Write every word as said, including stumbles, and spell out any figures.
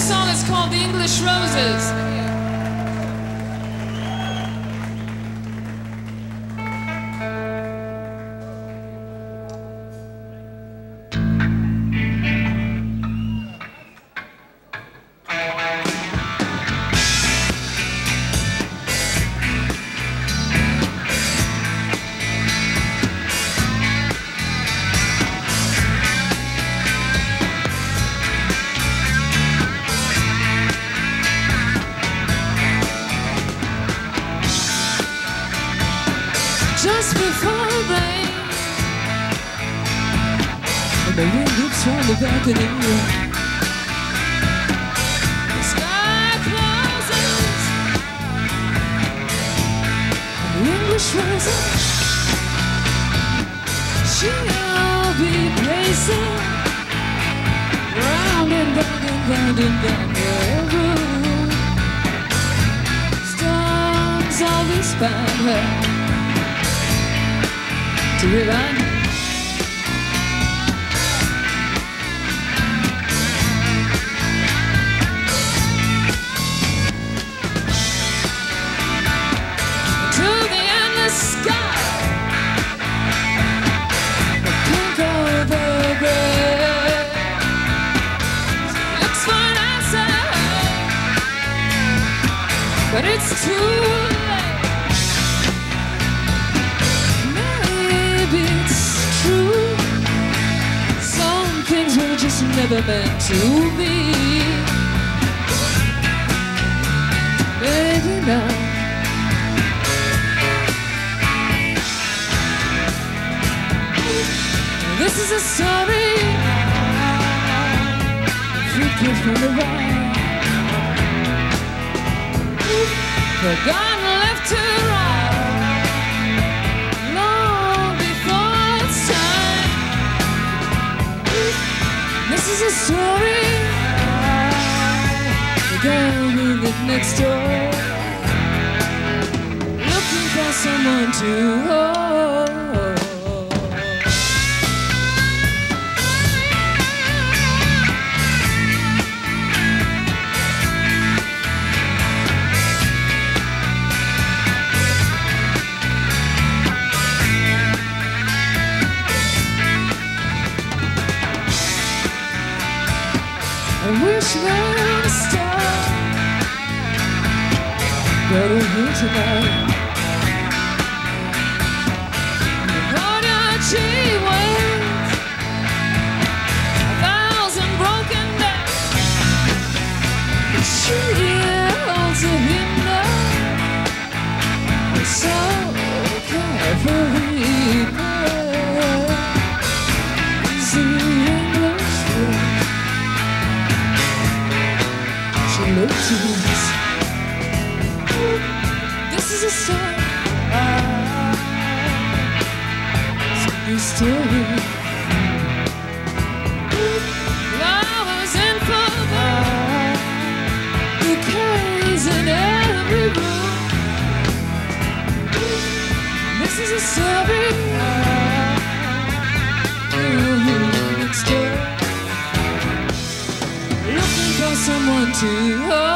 song is called The English Roses. Just before the rain, and the wind whips round the balcony, the sky closes, and the English roses, she'll be pacing round and round and round and round your room. Storms always find her to remind you. To the endless sky, the pink of the gray looks for an answer, but it's too late. It's true, some things were just never meant to be. Maybe now this is a story, freaking from the right, forgotten left to right. This is a story, the girl who lived next door, looking for someone to hold. I wish that a star got a hint tonight. On your cheek waves a thousand broken days, but she holds a hymn now, so carefully. This is a song, it's a new story. Flowers in flower, bouquets in every room. This is a story, next door, looking for someone to hold.